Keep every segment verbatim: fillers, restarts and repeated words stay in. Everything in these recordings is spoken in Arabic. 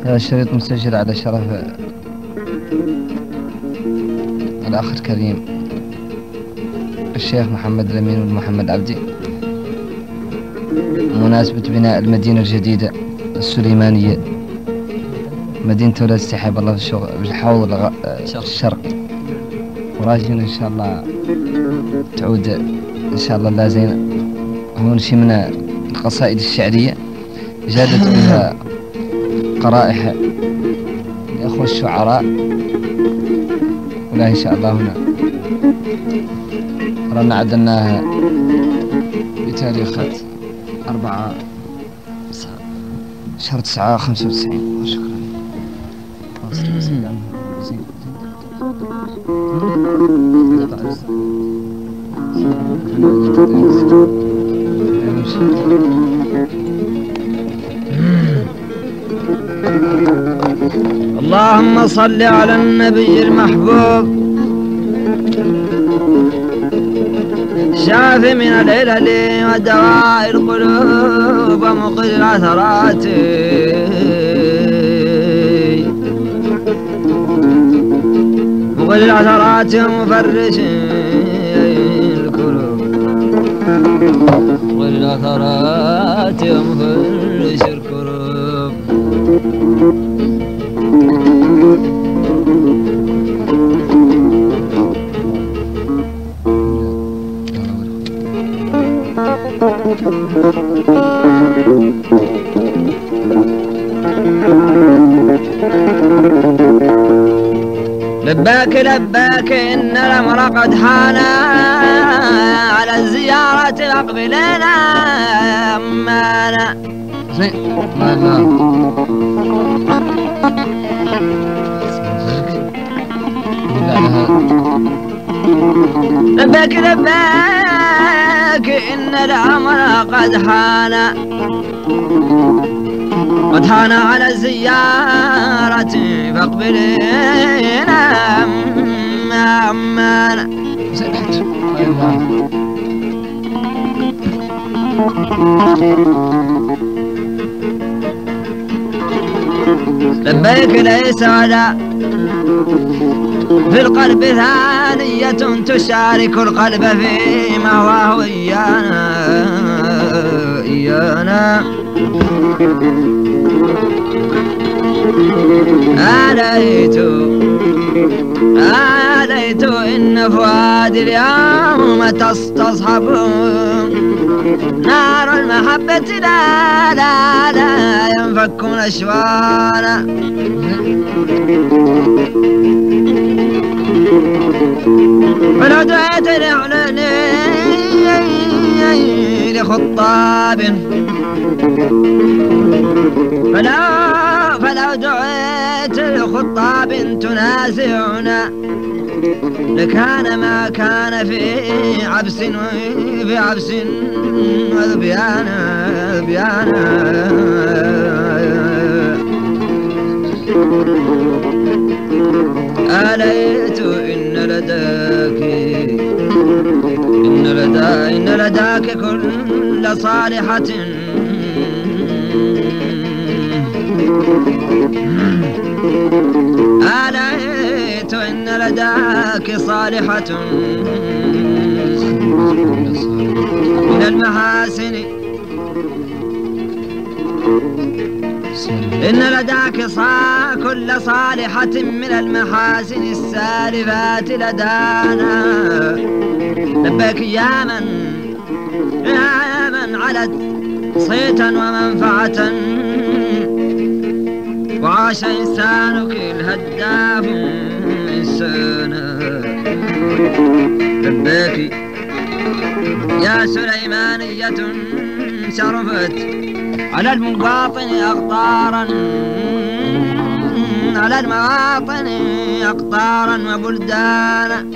هذا الشريط مسجل على شرف الأخ الكريم الشيخ محمد الأمين ومحمد عبدي، مناسبة بناء المدينة الجديدة السليمانية، مدينة ولاد استحاب الله في الحوض الغ... الشرقي، وراجين إن شاء الله تعود إن شاء الله لا زين. هون شي من القصائد الشعرية جادت بها قرائح لأخوة الشعراء، ولا إن شاء الله هنا رانا عدلناها بتاريخ أربعة شهر تسعة خمسة وتسعين. شكرا. اللهم صل على النبي المحبوب شافي من العلل ودواء القلوب ومقل العثرات، مقل العثرات ومفرش الكروب، مقل العثرات ومفرش الكروب. لباك لباك إن الأمر قد حان على الزيارة أقبلنا أمانا. لباك لباك إن الأمر قد حان قد حان على الزيارة فاقبلينا أمانا. لبيك ليس ولا في القلب ثانية تشارك القلب فيما هو إيانا إيانا. آليت آليت إن فؤادي اليوم تستصحب نار المحبة، لا لا لا ينفك نشوانا. فلو دعيت لخطاب فلو فلو دعيت لخطاب تنازعنا لكان ما كان في عبس وفي عبس وذبيانا ذبيانا. آليت إن لداك إن لداك إن لداك كل صالحة آليت إن لداك صالحة من المحاسن، إن لداك صا كل صالحة من المحاسن السالفات لدانا. لبيك يا من يا من علت صيتا ومنفعة وعاش إنسانك الهداف إنسانا. لبيك يا سليمانية شرفت على المواطن أقطارا على المواطن أقطارا وبلدانا.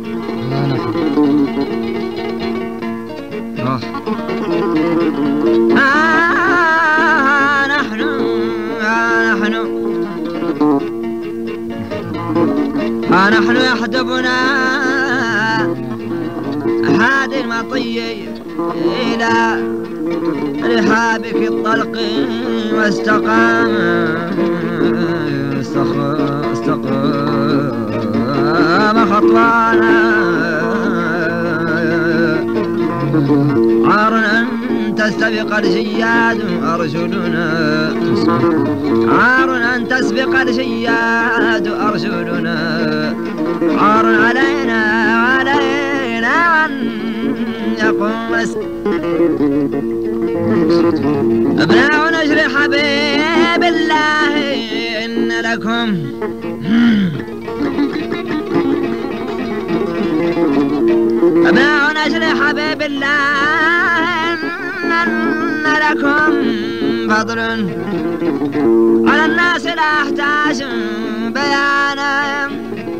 ها نحن ها نحن ها نحن يحدبنا هادي المطي إلى رحابك الطلق واستقام خطوانا عار أن تستبق الجياد أرجلنا عار أن تسبق الجياد أرجلنا عار علينا وعلينا أن يقوم أبناء نجر حبيب الله إن لكم أبناء نجر حبيب الله إن لكم فضل على الناس لا أحتاج بيانا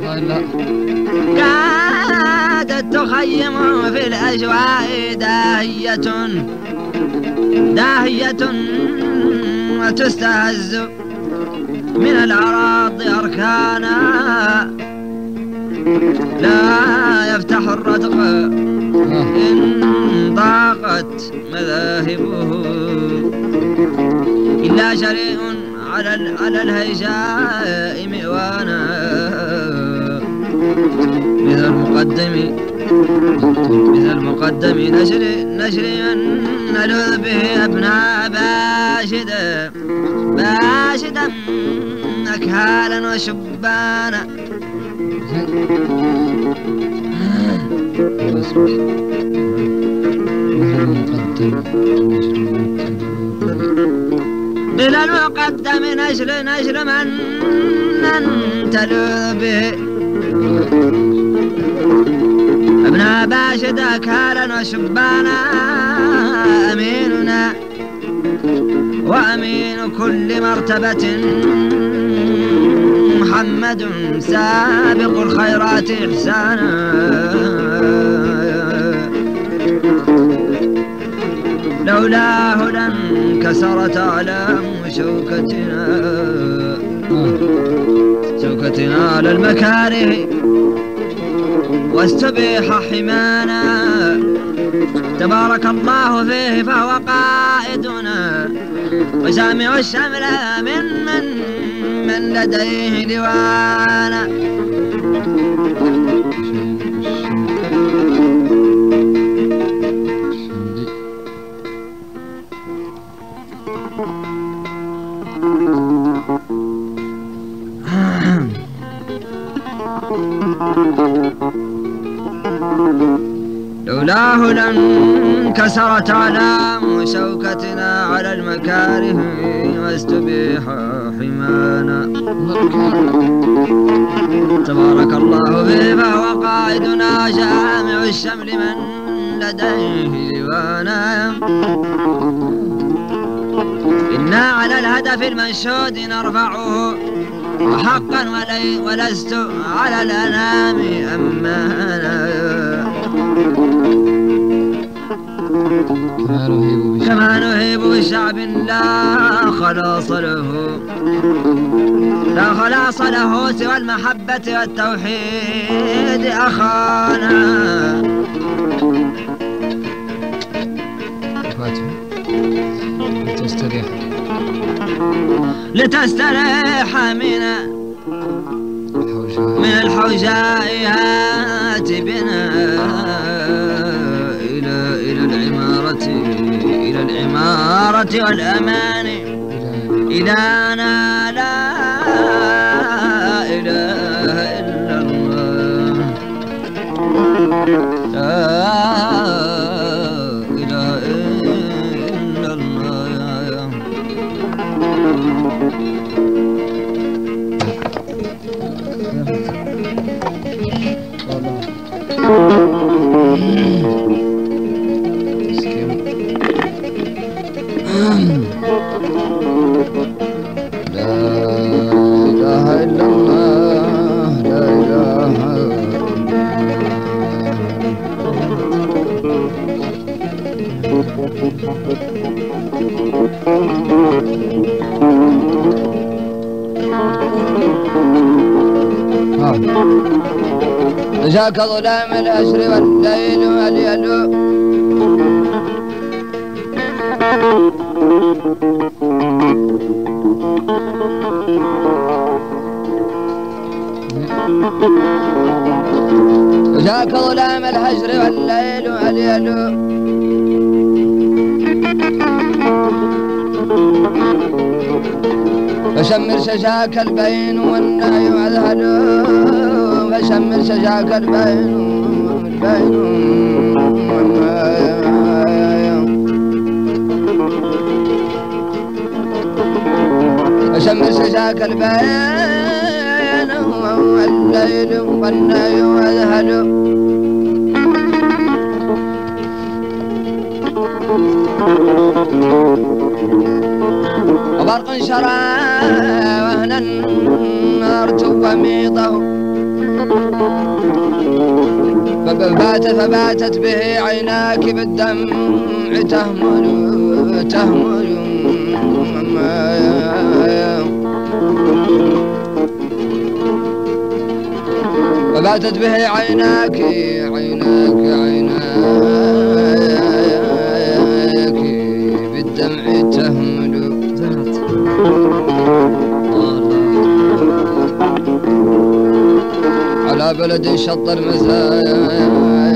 كادت تخيم في الأجواء داهية داهية وتستهز من الأراضي أركانا لا يفتح الرتق إن ضاقت مذاهبه إلا جريء على على الهيجاء مئوانا مثل المقدم مثل المقدم نجري نجري من نلذ به أبناء باشدا باشدا أكهالا وشبانا إلى المقدم نجل نجل من ننتلذ به ابن باشد أكهالا وشبانا أميننا وأمين كل مرتبة محمد سابق الخيرات إحسانا لولاه لانكسرت أعلام شوكتنا شوكتنا على المكاره واستبيح حمانا تبارك الله فيه فهو قائدنا وجامع الشمل من من من لديه لوانا لولاه لانكسرت أعلام شوكتنا على المكاره واستبيح حمانا تبارك الله به فهو قائدنا جامع الشمل من لديه لوانا إنا على الهدف المنشود نرفعه وحقا ولست على الأنام أمانا كما نهيب بشعب لا خلاص له لا خلاص له سوى المحبة والتوحيد أخانا لتستريح لتستريح من من الحوجاء هات بنا إلى إلى العمارة إلى العمارة والأمان إلى أنا لا إله إلا الله لا إله إلا الله جاك ظلام العشر والليل واليل وجاك ظلام الهجر والليل واليل فشمر شجاك البين والناي والهل فشمر شجاك البين والبين والناي فشمر شجاك البين والليل والناي والهل وبرق شرى وهنا النار وميضه فباتت فباتت به عيناك بالدمع تهمل تهمل فباتت به عيناك عيناك عيناك بالدمع تهمل على بلد شط المزايا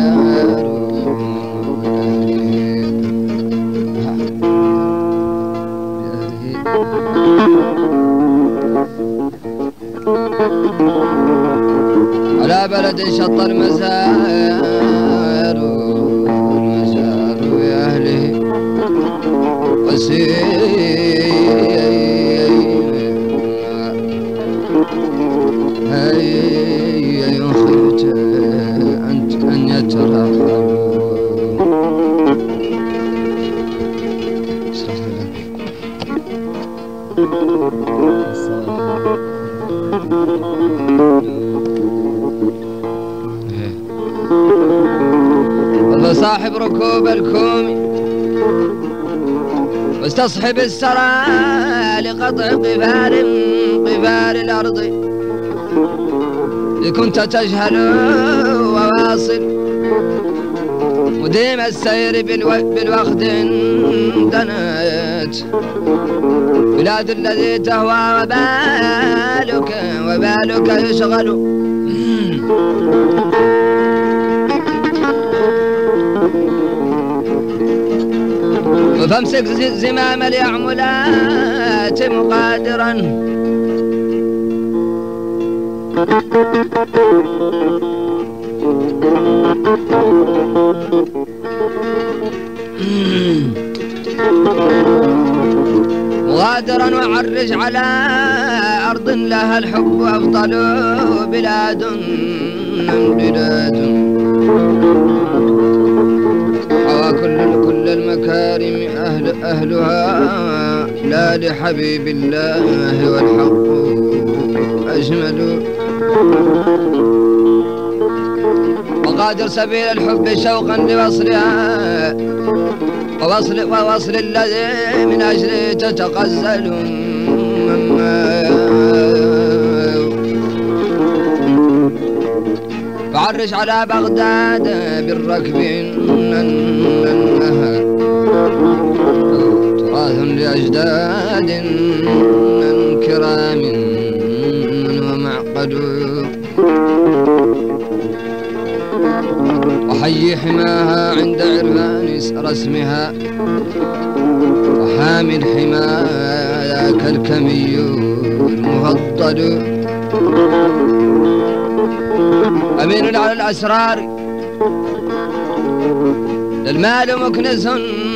على بلد شط المزار المزار يا أهله هيا إن خفت أنت أن يترحلوا صاحب ركوب الكوم واستصحب السرى لقطع قفال قفال الأرض إذ كنت تجهل وواصل مديم السير بالو... بالوقت دنت بلاد الذي تهوى وبالك وبالك يشغل فامسك زمام اليعملات مقادرا مغادرا وعرج على أرض لها الحب أفضل بلاد بلاد حوى كل كل المكارم أهل أهلها لا لحبيب الله والحق أجمل وقادر سبيل الحب شوقا لوصلها ووصل, ووصل الذي من أجله تتغزل فعرج على بغداد بالركب إنها تراث لأجداد كرام ومعقد وحي حماها عند عرفان رسمها وحامي الحمى ذاك الكمي المفضل أمين على الأسرار للمال مكنس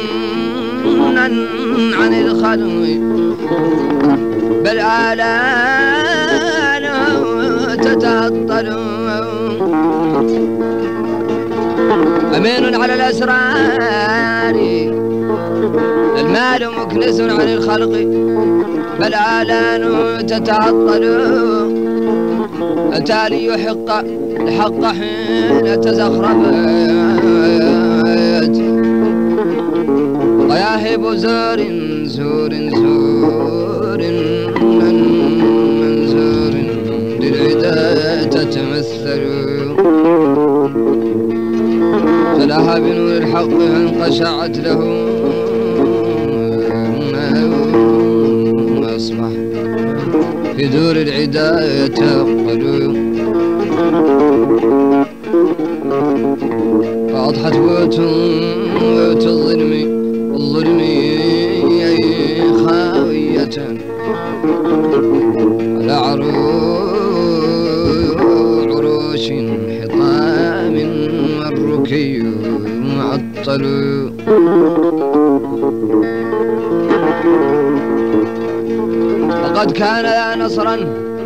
عن الخلق بل آلان تتهطل أمين على الأسرار للمال مكنس عن الخلق بل آلان تتعطل أتى ليحق الحق حين تزخرفت وياهب زور زور زور من زور للعدا تتمثل فلها بنور الحق فانقشعت له أصبح في دور العدا يتقل أضحت بيوت بيوت الظلم الظلم خاوية على عروش حطام والركي معطل وقد كان يا نصرا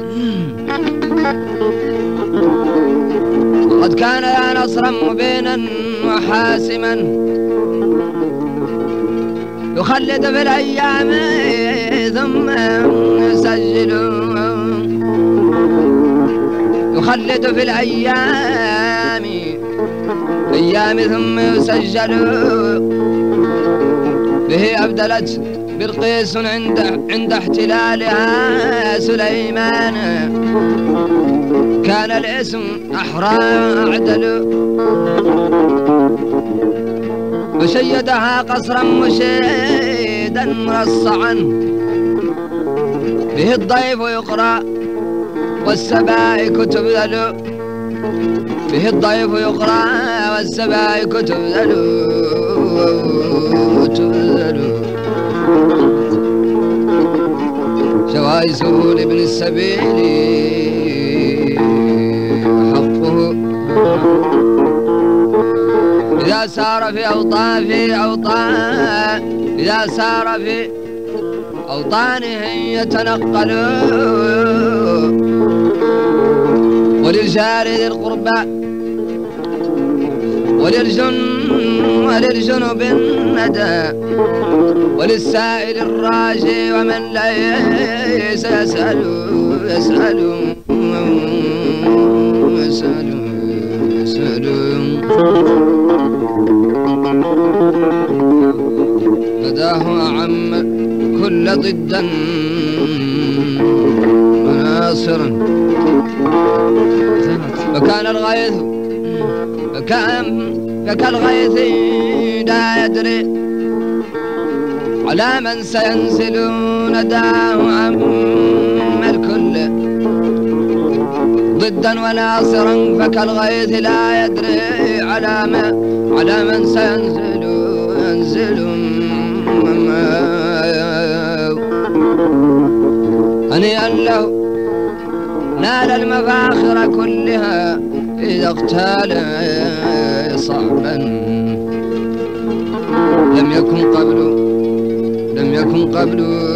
وقد كان يا نصرا مبينا وحاسما يخلد في الأيام ثم يسجل يخلد في الأيام أيام ثم يسجل به أبدلت بلقيس عند عند احتلالها سليمان كان الاسم أحرى أعدل وشيدها قصرا مشيدا مرصعا به الضيف يقرأ والسبائك تبذل به الضيف يقرأ والسبائك تبذل تبذل جوائزه لابن السبيل حقه إذا سار في أوطان في أوطان إذا سار في أوطانه يتنقل وللجار ذي القربى وللجن وللجنب الندى وللسائل الراجي ومن ليس يسأل يسأل يسأل يسأل فداه أعم كل ضدا مناصرا فكان الغيث فكان فكالغيث لا يدري على من سينزل نداه عم الكل ضدا وناصرا فكالغيث لا يدري على ما على من سينزل ينزل هنيئا له نال المفاخر كلها إذا اغتال صعبا لم يكن قبل لم يكن قبل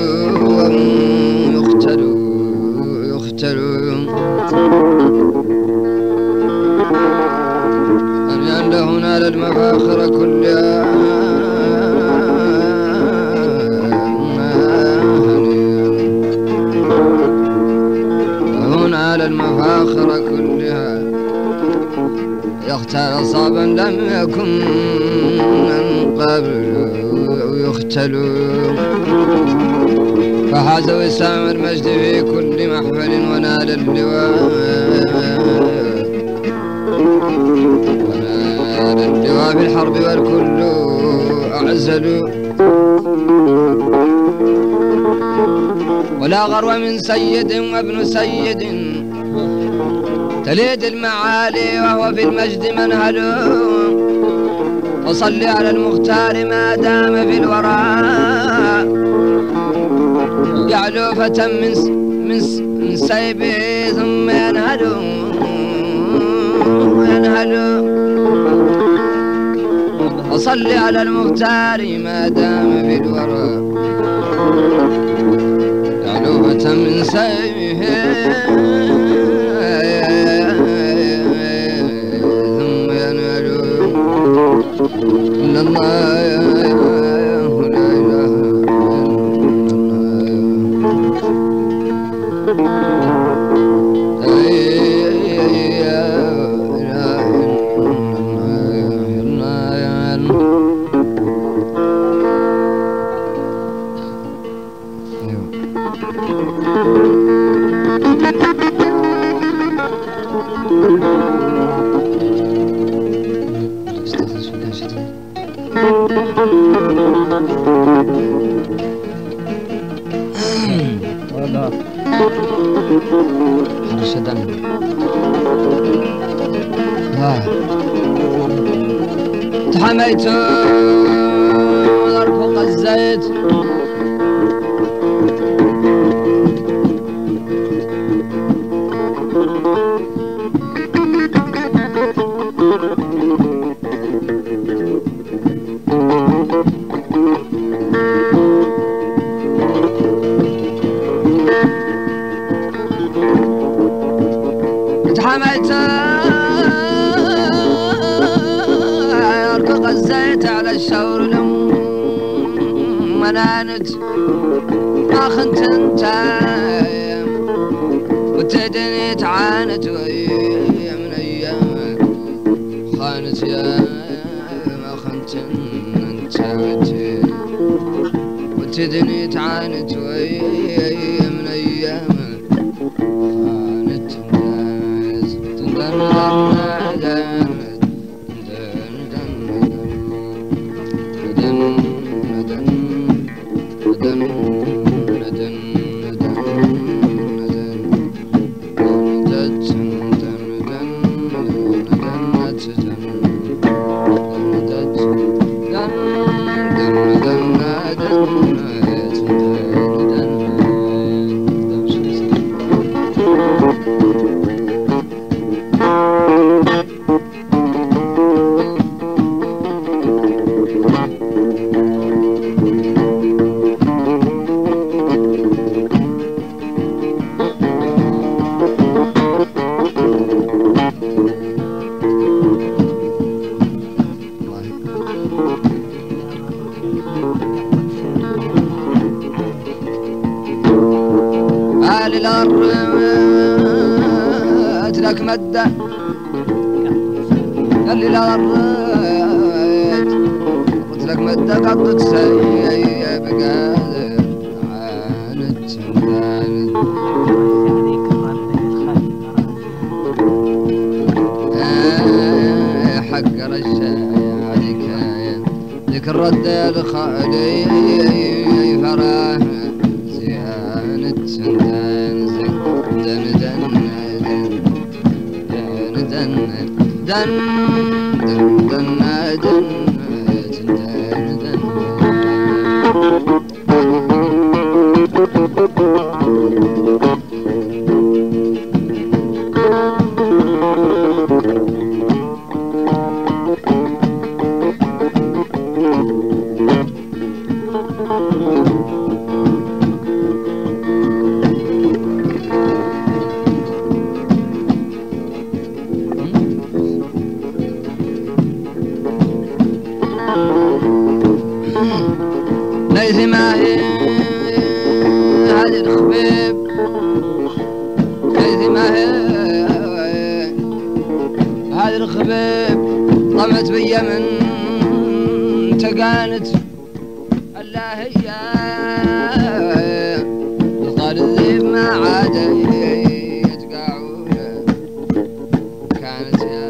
يقتل يقتل هنيئا له نال المفاخر كلها على المفاخر كلها يختال صعبا لم يكن من قبل يختل فحاز وسام المجد في كل محفل ونال اللواء ونال اللواء في الحرب والكل أعزل ولا غرو من سيد وابن سيد تليد المعالي وهو في المجد منهل وصل على المختار ما دام في الوراء يعلو فتى من من من سيبه ثم ينهل ينهل وصل على المختار ما دام في الوراء علوبة من سيفه ثم ينال إلا الله لا إله والله رشدنا لا حميت فوق الزيت حميت ارقق الزيت على الشور منانت ما خنت انت وتدني تعانت ويا من ايام خانت يا ما خنت انت وتدني تعانت ويا من ايام خانت لك مدة اللي لا ريت قلت لك مدة قد تسيب قادر عانت حق رشايا ذيك ذيك الرد الخالي فراه زيانة سندان دن دن دن دن دن دن ليث ما هي هذه الخبيب ليث ما هي هذه الخبيب طمت بيا من تقانت الله هي قال الذيب ما عاد يتقاعون كانت يا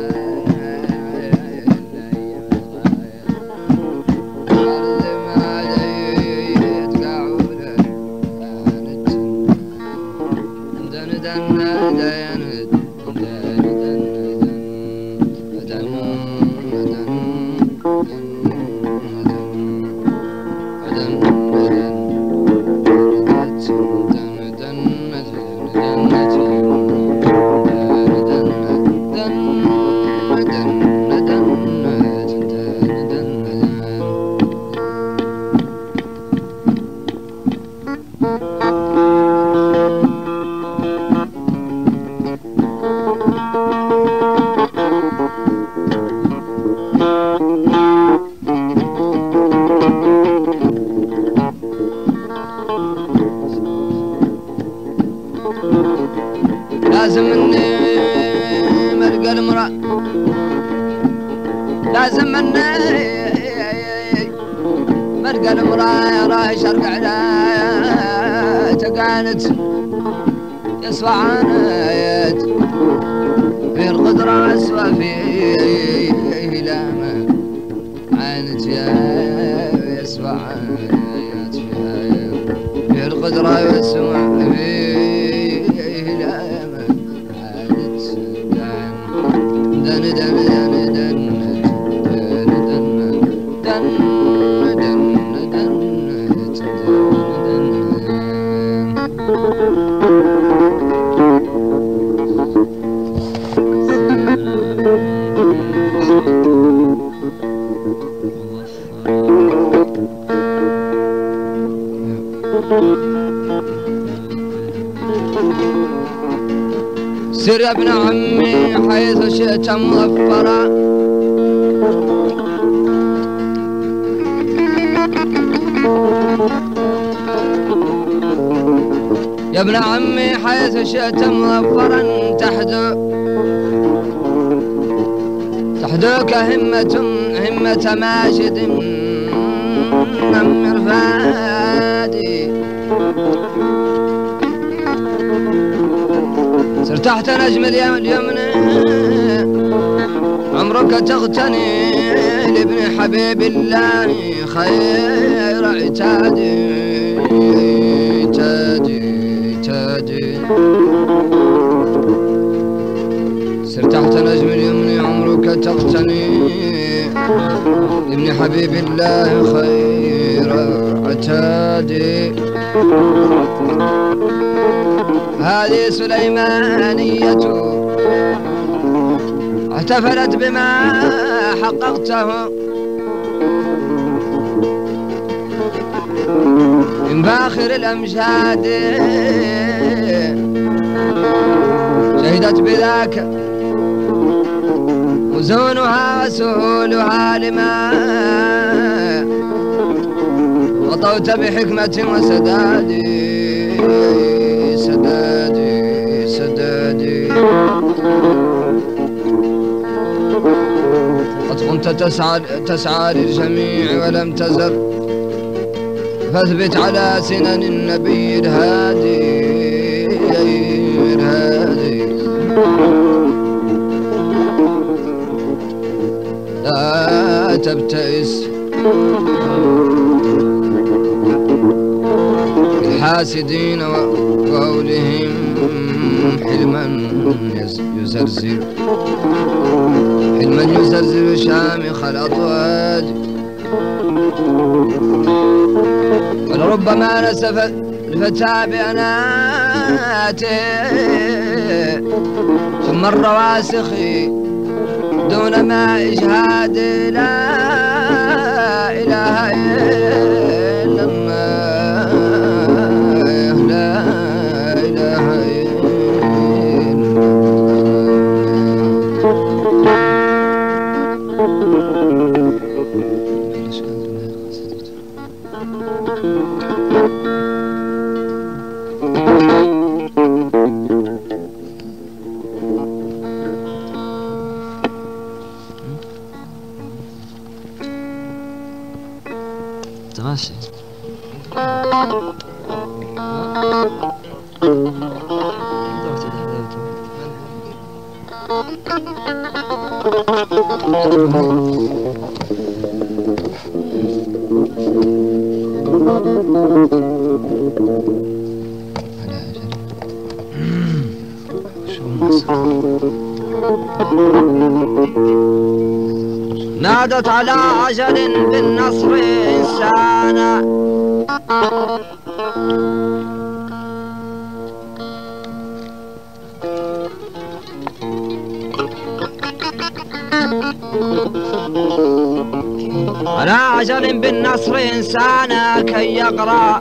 لازم مني ملقى المرأة لازم مني ملقى المرأة راهي شرق على تقانت يسوى عنايت في القدرة أسوى في لامة عانت يا يسوى عنايت في القدرة يسوى في دن دن دن دن دن سر يا ابن عمي حيث شئت مظفرا يا ابن عمي حيث شئت مظفرا تحدو تحدوك همة همة ماجد من مرفادي سر تحت نجم اليمن عمرك تغتني لابن حبيب الله خير عتادي عتادي عتادي سر تحت نجم اليمن عمرك تغتني لابن حبيب الله خير عتادي هذه سليمانية احتفلت بما حققته من باخر الأمجاد شهدت بذاك وزونها وسهولها لما غطوت بحكمة وسداد سدادي سدادي قد كنت تسعى تسعى للجميع ولم تزل فاثبت على سنن النبي الهادي الهادي لا تبتئس الحاسدين وقولهم حلما يزرزر حلما يزرزر شامخ الأطواد ولربما نسف الفتى بأناته ثم الرواسخ دون ما إجهاد لا إله إلا الله لا إله إلا ماشي نادت على عجل بالنصر إنسانا على عجل بالنصر إنسانا كي يقرأ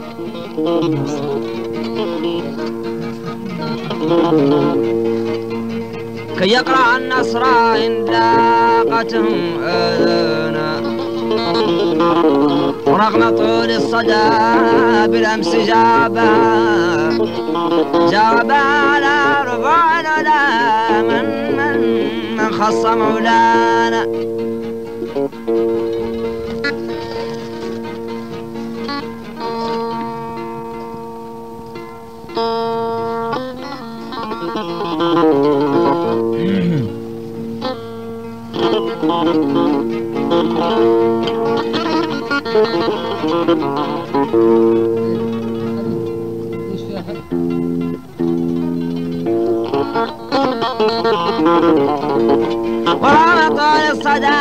كي يقرأ النصر إن لاقتهم أذانا ورغم طول الصدى بالأمس جابا جابا على ربع العلا من من من خص مولانا ورغم طول الصدى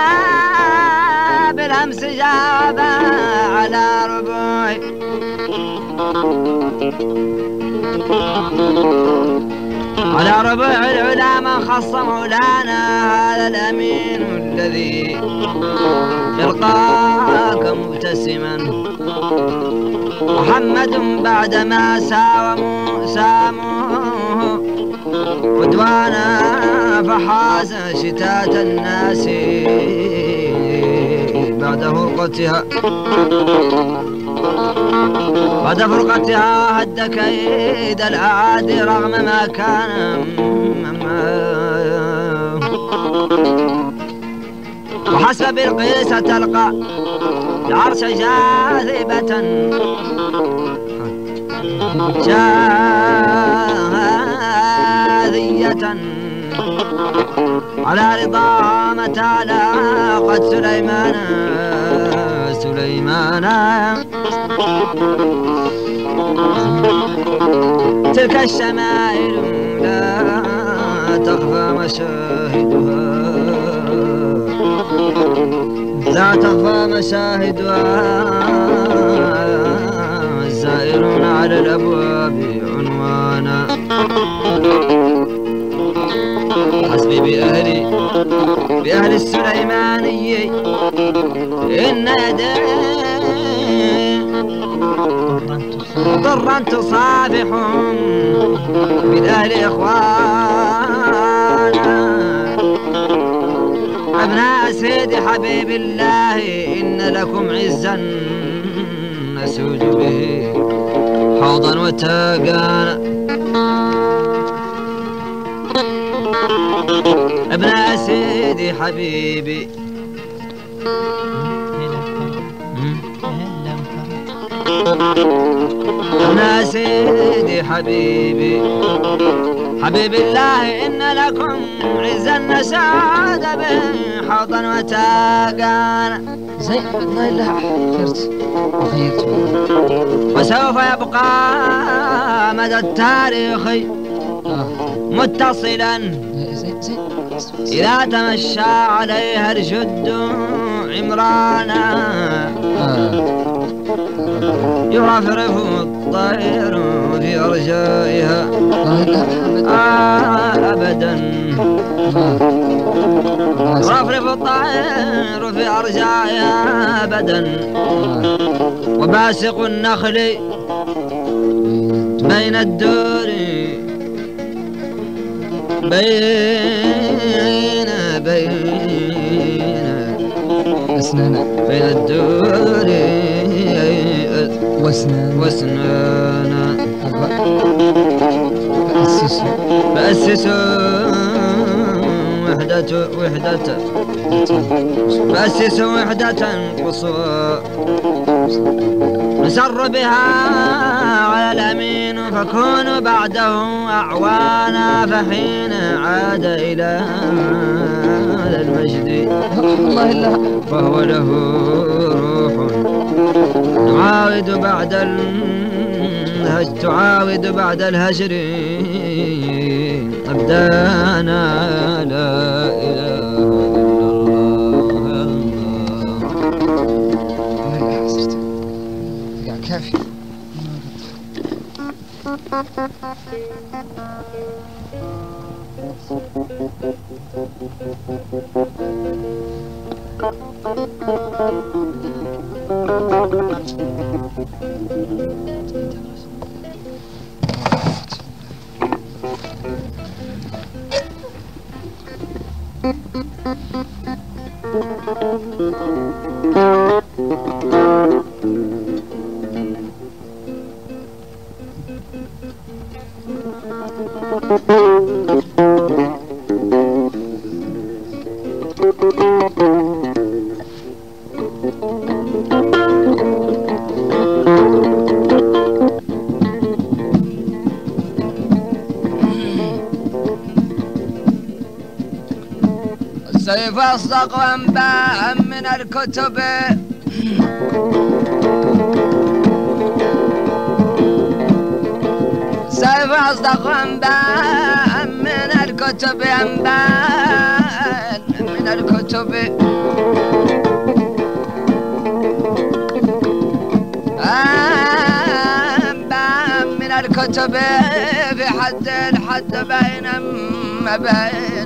بالأمس جابا على ربوعي على ربع العلا من خص مولانا هذا الأمين الذي يلقاك مبتسما محمد بعدما ساوموا ساموه عدوانا فحاز شتات الناس بعد فرقتها بعد فرقتها هد كيد الأعادي رغم ما كان وحسب القيس تلقى العرش جاذبة جاذية على رضا متى لاقت سليمان سليمان تلك الشمائل لا تخفى مشاهدها لا تخفى مشاهدها الزائرون على الأبواب عنوانا حسبي بأهلي بأهل السليماني إن يدي ضرا تصافحهم بالأهل إخوانا أبناء سيد حبيب الله إن لكم عزا نسوج به حوضا وتاقانا أبناء سيدي حبيبي أبناء سيدي حبيبي حبيب الله إن لكم عزا نسعد به حوضا وتاقانا زي والله لا حفرت وغيرت وسوف يبقى مدى التاريخ متصلا زي زي إذا تمشى عليها الجد عمرانا يرفرف الطير في أرجائها أبدا يرفرف الطير في أرجائها أبدا وباسق النخل بين الدور بين بين أسنانا بين الدور واسنان واسنانا فأسسوا فأسسوا وحدة وحدة فأسسوا وحدة قصوى نسر بها على الأمين فكونوا بعده أعوانا فحين عاد إلى المجد والله لا فهو له روح نعاود بعد الهجر تعاود بعد الهجر أبدانا لا إله إلا الله يا كافي السيف أصدق وأنباء من الكتب السيف أصدق وأنباء من الكتب أنباء من الكتب أنباء من الكتب في الحد الحد بين ما بين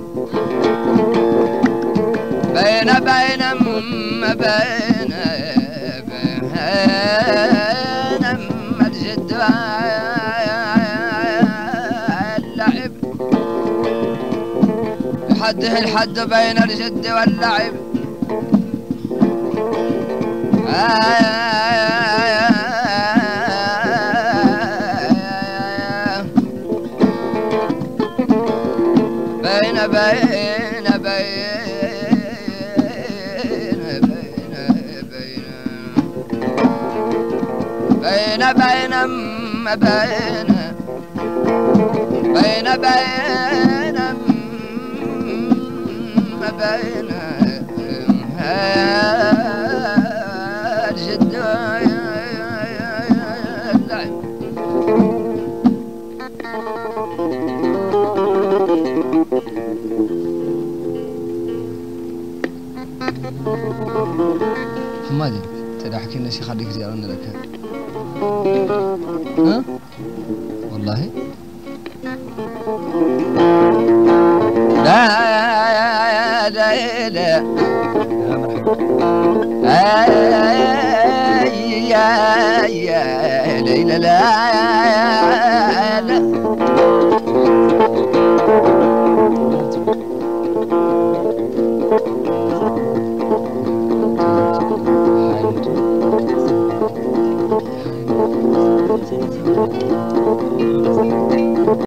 بين بين ما بين بين ما الجد اللعب حده الحد بين الجد واللعب بين بين بين بين بين ما بين بين بين ما بين الجد اللعب حمادي ترى حكي لنا شي خليك زيارنا لك ها والله لا لا لا يا مرحبا يا يا ليلى لا لا